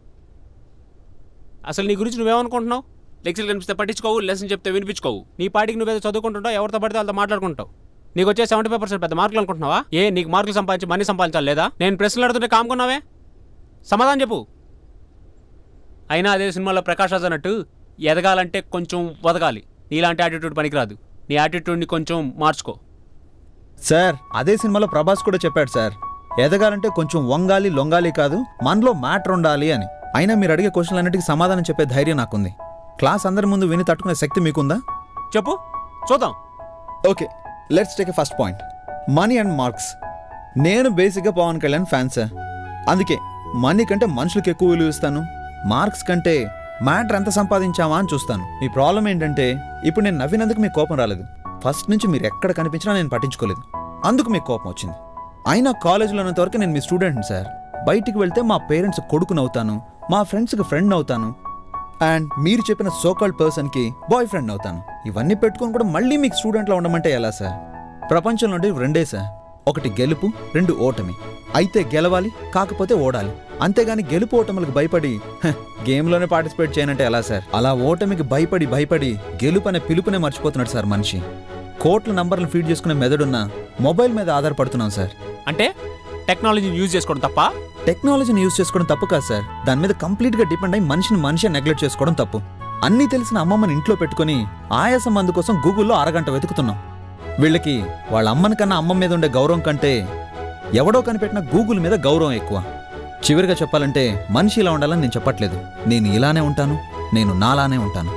అసలు నీ గురించి నువ్వేమనుకుంటున్నావు? లెక్చర్లు కనిపిస్తే పట్టించుకోవు, లెసన్ చెప్తే వినిపించుకోవు. నీ పాటికి నువ్వేదో చదువుకుంటుంటావు, ఎవరితో పడితే వాళ్ళతో మాట్లాడుకుంటావు. నీకు వచ్చే సెవెంటీ ఫైవ్ పర్సెంట్ పెద్ద మార్కులు అనుకుంటున్నావా? ఏ నీకు మార్కులు సంపాదించి మనీ సంపాదించాలి లేదా? నేను ప్రశ్నలు అడుగుతుంటే కాముకున్నావే, సమాధానం చెప్పు. అయినా అదే సినిమాలో ప్రకాష్ రాజ్ అన్నట్టు ఎదగాలంటే కొంచెం వదగాలి. నీలాంటి యాటిట్యూడ్ పనికిరాదు. నీ యాటిట్యూడ్ని కొంచెం మార్చుకో. సార్ అదే సినిమాలో ప్రభాస్ కూడా చెప్పాడు సార్, ఎదగాలంటే కొంచెం వంగాలి లొంగాలి కాదు, మనలో మ్యాటర్ ఉండాలి అని. అయినా మీరు అడిగే క్వశ్చన్లు అన్నిటికీ సమాధానం చెప్పే ధైర్యం నాకుంది. క్లాస్ అందరి ముందు విని తట్టుకునే శక్తి మీకుందా? చెప్పు, చూద్దాం. Okay, let's take a first point, money and marks. నేను బేసిక్గా పవన్ కళ్యాణ్ ఫ్యాన్ సార్. అందుకే మనీ కంటే మనుషులకు ఎక్కువ విలువ ఇస్తాను, మార్క్స్ కంటే మ్యాటర్ ఎంత సంపాదించామా అని చూస్తాను. మీ ప్రాబ్లం ఏంటంటే ఇప్పుడు నేను నవ్వినందుకు మీకు కోపం రాలేదు. ఫస్ట్ నుంచి మీరు ఎక్కడ కనిపించినా నేను పట్టించుకోలేదు, అందుకు మీకు కోపం వచ్చింది. అయినా కాలేజీలో ఉన్నంత వరకు నేను మీ స్టూడెంట్ని సార్. బయటికి వెళ్తే మా పేరెంట్స్ కొడుకుని అవుతాను, మా ఫ్రెండ్స్కి ఫ్రెండ్ అవుతాను, అండ్ మీరు చెప్పిన సోకాల్డ్ పర్సన్కి బాయ్ ఫ్రెండ్ అవుతాను. ఇవన్నీ పెట్టుకొని కూడా మళ్ళీ మీకు స్టూడెంట్లో ఉండమంటే ఎలా సార్? ప్రపంచంలో ఉండే రెండే సార్, ఒకటి గెలుపు, రెండు ఓటమి. అయితే గెలవాలి, కాకపోతే ఓడాలి. అంతేగాని గెలుపు ఓటములకు భయపడి గేమ్లోనే పార్టిసిపేట్ చేయనంటే ఎలా సార్? అలా ఓటమికి భయపడి భయపడి గెలుపు అనే పిలుపునే మర్చిపోతున్నాడు సార్ మనిషి. కోట్ల నంబర్లను ఫీడ్ చేసుకునే మెదడున్న మొబైల్ మీద ఆధారపడుతున్నాం సార్. అంటే టెక్నాలజీని యూజ్ చేసుకోవడం తప్ప? టెక్నాలజీని యూజ్ చేసుకోవడం తప్పు కాదు సార్, దాని మీద కంప్లీట్గా డిపెండ్ అయ్యి మనిషిని మనిషి నెగ్లెక్ట్ చేసుకోవడం తప్పు. అన్నీ తెలిసిన అమ్మమ్మని ఇంట్లో పెట్టుకుని ఆయాసం మందు కోసం గూగుల్లో అరగంట వెతుకుతున్నాం. వీళ్ళకి వాళ్ళ అమ్మని కన్నా అమ్మ మీద ఉండే గౌరవం కంటే ఎవడో కనిపెట్టిన గూగుల్ మీద గౌరవం ఎక్కువ. చివరిగా చెప్పాలంటే మనిషి ఇలా ఉండాలని నేను చెప్పట్లేదు. నేను ఇలానే ఉంటాను, నేను నాలానే ఉంటాను.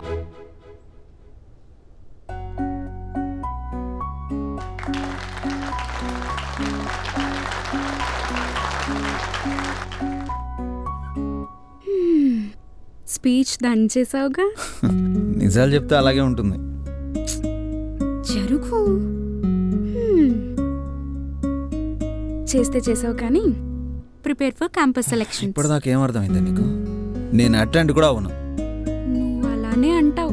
స్పీచ్ డన్ చేసావుగా? నిజాలు చెప్తే అలాగే ఉంటుంది. జరుగు చేస్తే చేసావు కానీ ప్రిపేర్ ఫర్ క్యాంపస్ సెలెక్షన్. ఇప్పటిదాకా ఏమర్థమైంది నీకు? నేను అటెండ్ కూడా అవును. నువ్వు అలానే అంటావు.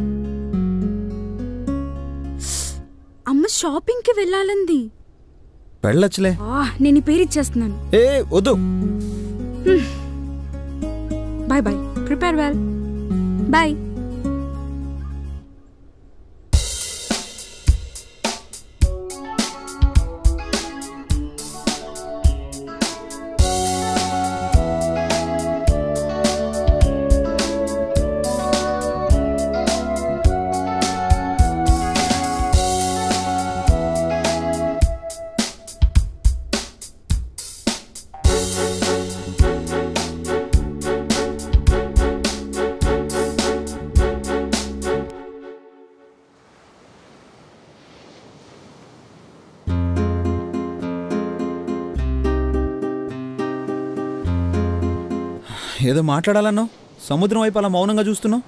అమ్మ షాపింగ్ కి వెళ్ళాలంది. వెళ్ళొచ్చులే. నేను పేరు ఇచ్చేస్తున్నాను. ఏ వద్దు. Bye bye, prepare well, bye. ఏదో మాట్లాడాలన్నావు, సముద్రం వైపు అలా మౌనంగా చూస్తున్నావు.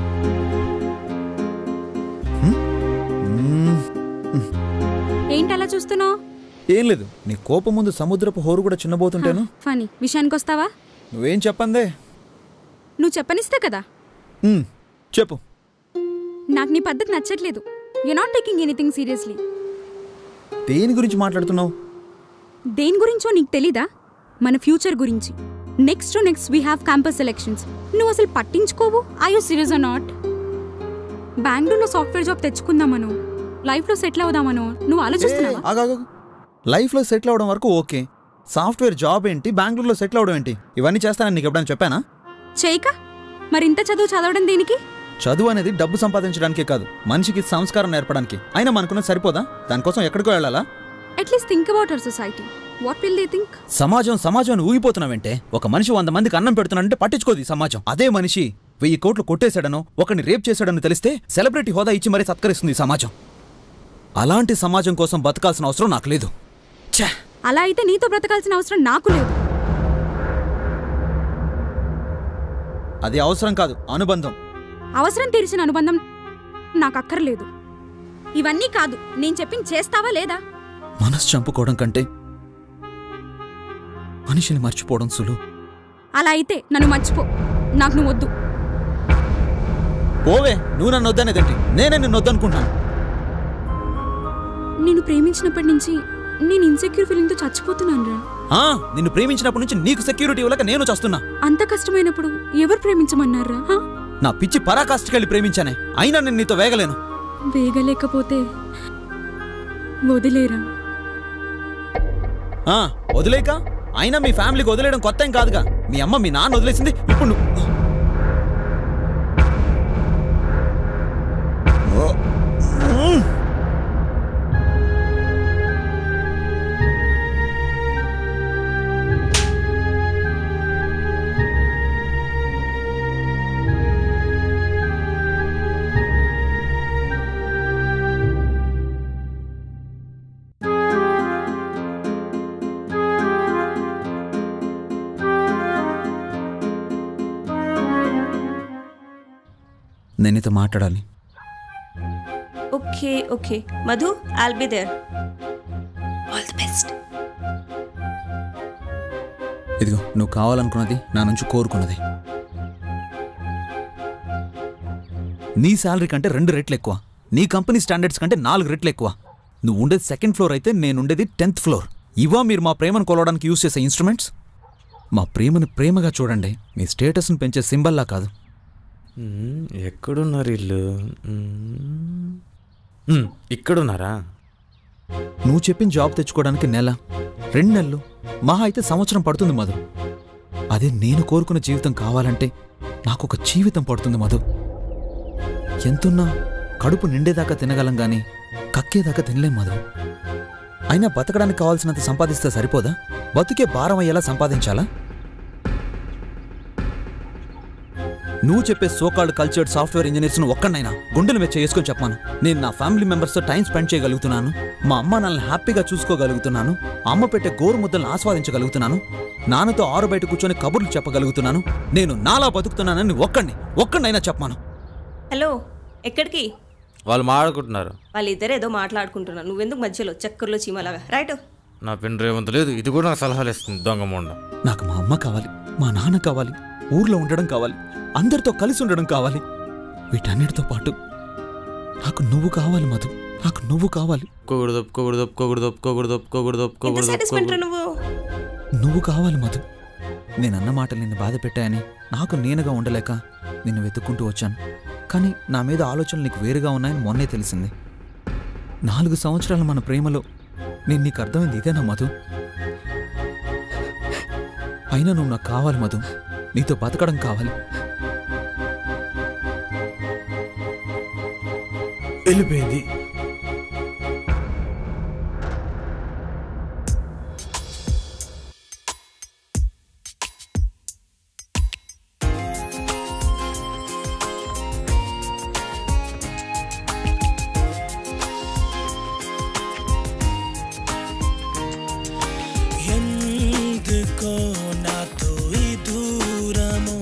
ఏంటి అలా చూస్తున్నావు? ఏం లేదు, నీ కోపం ముందు సముద్రపు హోరు కూడా చిన్నబోతుంటేను. ఫనీ, విషయానికి వస్తావా? నువ్వేం చెప్పందే. నువ్వు చెప్పనిస్తే కదా. చెప్పు. నాకు నీ పద్ధతి నచ్చట్లేదు. You not taking anything seriously. దేని గురించి మాట్లాడుతున్నావు? దేని గురించో నీకు తెలీదా? మన ఫ్యూచర్ గురించి. Next to next we have campus selections. నువ్వు అసలు పట్టించుకోవు. I you serious are not? బెంగళూరులో సాఫ్ట్వేర్ జాబ్ తెచ్చుకుందామను, లైఫ్లో సెటిల్ అవుదామను నువ్వు ఆలోచిస్తున్నావా? లైఫ్లో సెటిల్ అవడం వరకు ఓకే, సాఫ్ట్వేర్ జాబ్ ఏంటి, బెంగళూరులో సెటిల్ అవడం ఏంటి, ఇవన్నీ చేస్తానని నీకు ఎప్పుడైనా చెప్పానా? చేయక మరి ఇంత చదువు చదవడం దేనికి? చదువు అనేది డబ్బు సంపాదించడానికే కాదు, మనిషికి సంస్కారం నేర్పడానికి. అయినా మనకున్న సరిపోదా? దానికోసం ఎక్కడికో వెళ్ళాలా? At least think about our society. What will they think? సమాజం సమాజం అని ఊగిపోతున్నావంటే, ఒక మనిషి వంద మందికి అన్నం పెడుతున్నాడంటే పట్టించుకోదు ఈ సమాజం. అదే మనిషి వెయ్యి కోట్లు కొట్టేశాడనో, ఒకరిని రేప్ చేశాడనో తెలిస్తే సెలబ్రిటీ హోదా ఇచ్చి మరీ సత్కరిస్తుంది ఈ సమాజం. అలాంటి సమాజం కోసం బతకాల్సిన అవసరం నాకు లేదు. అలా అయితే నీతో బ్రతకాల్సిన అవసరం నాకు లేదు. అది అవసరం కాదు, అనుబంధం. అవసరం తీర్చిన అనుబంధం నాకు అక్కర్లేదు. ఇవన్నీ కాదు, నేను చెప్పింది చేస్తావా లేదా? మనసు చంపుకోవడం కంటే మనిషిని మర్చిపోవడం సులువు. అలా అయితే నన్ను మర్చిపో, నాకు నువ్వు వద్దు. పోవే, నువ్వు నన్ను వద్దనేదండి, నేనే నిన్ను వద్దనుకుంటున్నాను. నేను ప్రేమించినప్పటి నుంచి నేను ఇన్సెక్యూర్ ఫీలింగ్తో చచ్చిపోతున్నాను రా. నిన్ను ప్రేమించినప్పటి నుంచి నీకు సెక్యూరిటీ ఇవ్వలేక నేను చస్తున్నా. అంత కష్టమైనప్పుడు ఎవరు ప్రేమించమన్నారా? నా పిచ్చి పరాకాష్ఠకెళ్ళి ప్రేమించానే, అయినా నేను నీతో వేగలేను. వేగలేకపోతే వదిలేరా? వదిలేక? అయినా మీ ఫ్యామిలీకి వదిలేయడం కొత్త ఏం కాదుగా. మీ అమ్మ మీ నాన్న వదిలేసింది, ఇప్పుడు నువ్వు. నేను నీతో మాట్లాడాలి. Okay okay Madhu, I'll be there. All the best. ఇదిగో నువ్వు కావాలనుకున్నది, నా నుంచి కోరుకున్నది. నీ శాలరీ కంటే రెండు రెట్లు ఎక్కువ, నీ కంపెనీ స్టాండర్డ్స్ కంటే నాలుగు రెట్లు ఎక్కువ. నువ్వు ఉండేది సెకండ్ ఫ్లోర్ అయితే నేను ఉండేది టెన్త్ ఫ్లోర్. ఇవా మీరు మా ప్రేమను కొలవడానికి యూజ్ చేసే ఇన్స్ట్రుమెంట్స్? మా ప్రేమను ప్రేమగా చూడండి, మీ స్టేటస్ను పెంచే సింబల్లా కాదు. ఎక్కడున్నారు ఇల్లు? ఇక్కడున్నారా? నువ్వు చెప్పిన జాబ్ తెచ్చుకోవడానికి నెల, రెండు నెలలు, మహా అయితే సంవత్సరం పడుతుంది మధు. అదే నేను కోరుకున్న జీవితం కావాలంటే నాకు ఒక జీవితం పడుతుంది మధు. ఎంతున్నా కడుపు నిండేదాకా తినగలం గాని కక్కేదాకా తినలేం మధు. అయినా బతకడానికి కావాల్సినంత సంపాదిస్తే సరిపోదా? బతుకే భారం అయ్యేలా సంపాదించాలా? నువ్వు చెప్పే సోకాల్డ్ కల్చర్డ్ సాఫ్ట్వేర్ ఇంజనీర్స్ను ఒక్కడైనా గుండెలు మెచ్చ చేసుకొని చెప్పాను. నేను నా ఫ్యామిలీ మెంబర్స్తో టైం స్పెండ్ చేయగలుగుతున్నాను, మా అమ్మ నాన్నని హ్యాపీగా చూసుకోగలుగుతున్నాను, అమ్మ పెట్టే గోరు ముద్దలను ఆస్వాదించగలుగుతున్నాను, నాన్నతో ఆరు బయట కూర్చొని కబుర్లు చెప్పగలుగుతున్నాను. నేను నాలా బతుకుతున్నానని ఒక్కడిని ఒక్కడైనా చెప్పాను. హలో, ఎక్కడికి? వాళ్ళు మాట్లాడుకుంటున్నారు. వాళ్ళిద్దరు ఏదో మాట్లాడుకుంటున్నారు, నువ్వెందుకు మధ్యలో చక్కర్లో చీమలాగా? రైట్. నా పెన్ రేవంత లేదు, ఇది కూడా నాకు సలహాలు ఇస్తుంది దొంగ మొండ. నాకు మా అమ్మ కావాలి, మా నాన్న కావాలి, ఊర్లో ఉండడం కావాలి, అందరితో కలిసి ఉండడం కావాలి. వీటన్నిటితో పాటు నాకు నువ్వు కావాలి మధు, నాకు నువ్వు కావాలి. నువ్వు కావాలి మధు. నేనన్న మాటలు నిన్ను బాధ పెట్టాయని నాకు నేనుగా ఉండలేక నిన్ను వెతుక్కుంటూ వచ్చాను. కానీ నా మీద ఆలోచనలు నీకు వేరుగా ఉన్నాయని మొన్నే తెలిసింది. నాలుగు సంవత్సరాల మన ప్రేమలో నేను నీకు అర్థమైంది ఇదేనా మధు? అయినా నువ్వు నాకు కావాలి మధు, నీతో బతకడం కావాలి. వెళ్ళిపోయింది. ఎందుకో నాతో ఈ దూరము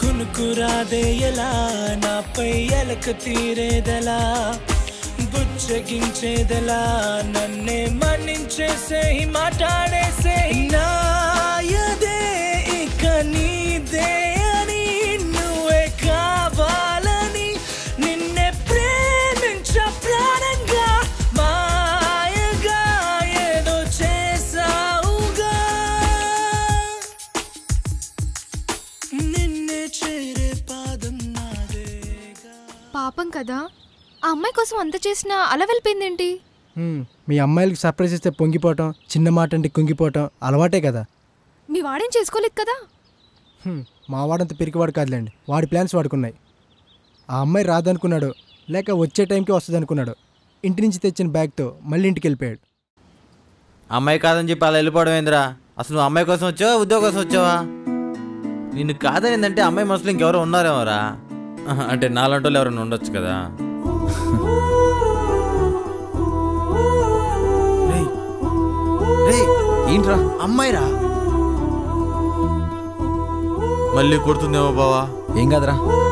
కునుకురాదే ఎలా నాపై ఎలక తీరేదెలా బుచ్చగించేదెలా నన్నే మన్నించేసే మాట్లాడేసే నాయదే ఇక నీదే అని నువ్వే కావాలని నిన్నే ప్రేమించ ప్రాణంగా మాయగా ఏదో చేసావుగా నిన్నే చేరే పాదం నాదేగా. పాపం కదా, ఆ అమ్మాయి కోసం అంత చేసినా అలా వెళ్ళిపోయిందేంటి? మీ అమ్మాయిలకి సర్ప్రైజ్ ఇస్తే పొంగిపోవటం, చిన్న మాట అంటే కుంగిపోవటం అలవాటే కదా. మీ వాడేం చేసుకోలేదు కదా? మా వాడంత పిరికివాడు కాదులేండి, వాడి ప్లాన్స్ వాడుకున్నాయి. ఆ అమ్మాయి రాదనుకున్నాడు, లేక వచ్చే టైంకి వస్తుంది అనుకున్నాడు. ఇంటి నుంచి తెచ్చిన బ్యాగ్తో మళ్ళీ ఇంటికి వెళ్ళిపోయాడు. అమ్మాయి కాదని చెప్పి అలా వెళ్ళిపోవడం ఏందిరా? అసలు నువ్వు అమ్మాయి కోసం వచ్చావా ఉద్యోగం కోసం వచ్చావా? నిన్ను కాదని ఏంటంటే అమ్మాయి మనసులో ఇంకెవరో ఉన్నారేమోరా. అంటే నాలంటి వాళ్ళు ఎవరైనా ఉండొచ్చు కదా. ఏంట్రా అమ్మాయిరా? మళ్ళీ కొడుతుందేమో బావా. ఏం కాదురా.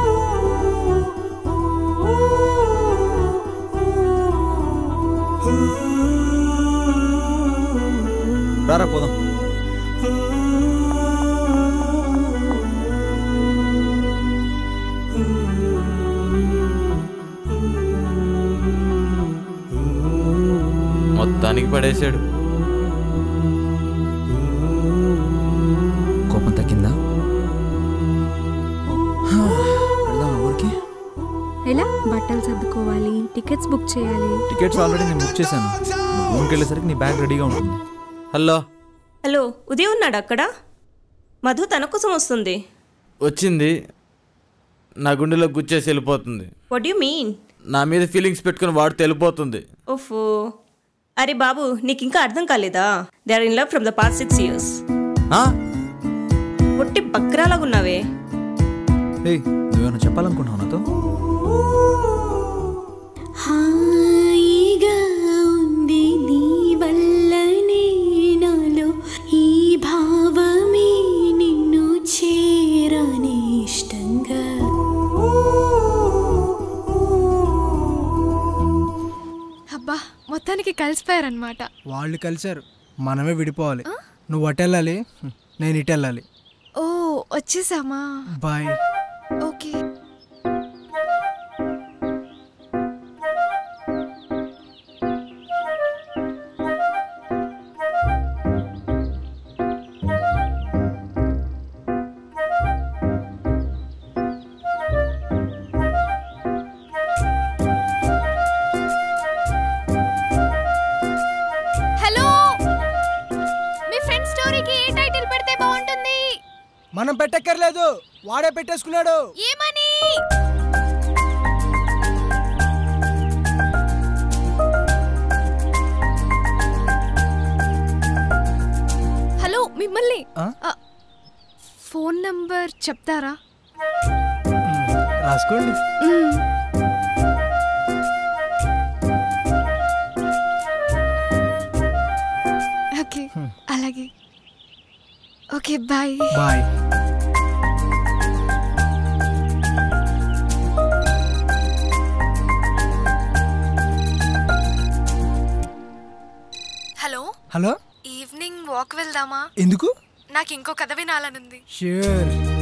రారా పోదాం. మొత్తానికి పడేశాడు. కోపం తగ్గిందా? వెళ్దాం ఊరికి. ఎలా? బట్టలు సర్దుకోవాలి, టికెట్స్ బుక్ చేయాలి. టికెట్స్ ఆల్రెడీ నేను బుక్ చేశాను. రూమ్కి వెళ్ళేసరికి నీ బ్యాగ్ రెడీగా ఉంటుంది. హలో హలో, ఉదయం ఉన్నాడు అక్కడ? మధు తన కోసం వస్తుంది. వచ్చింది, నా గుండెలో గుచ్చేసి వెళ్ళిపోతుంది. What you mean? నా మీద ఫీలింగ్స్ పెట్టుకుని వాడితే వెళ్ళిపోతుంది. ఓఫో, అరే బాబు, నీకు ఇంకా అర్థం కాలేదా? They are in love from the past six years. ఒట్టి బక్రాలాగున్నావే. నువ్వేమన్నా చెప్పాలనుకుంటున్నావు నాతో? హాయిగా ఉంది నీ వల్లనే నాలో ఈ భావమే నిన్ను చేరని ఇష్టంగా. అబ్బా, మొత్తానికి కలిసిపోయారనమాట. వాళ్ళు కలిశారు, మనమే విడిపోవాలి. నువ్వు అటు వెళ్ళాలి, నేను ఇటు వెళ్ళాలి. ఓ, వచ్చేసామా? బాయ్. ఓకే. మనం పెట్టక్కర్లేదు, వాడే పెట్టేసుకున్నాడు. ఏమని? హలో, మిమ్మల్ని ఫోన్ నంబర్ చెప్తారా? రాసుకోండి. ఓకే, అలాగే. Okay, bye. Bye. Hello hello, evening walk వెళ్దామా? ఎందుకు? నాకు ఇంకో కథ వినాలనుంది. ష్యూర్.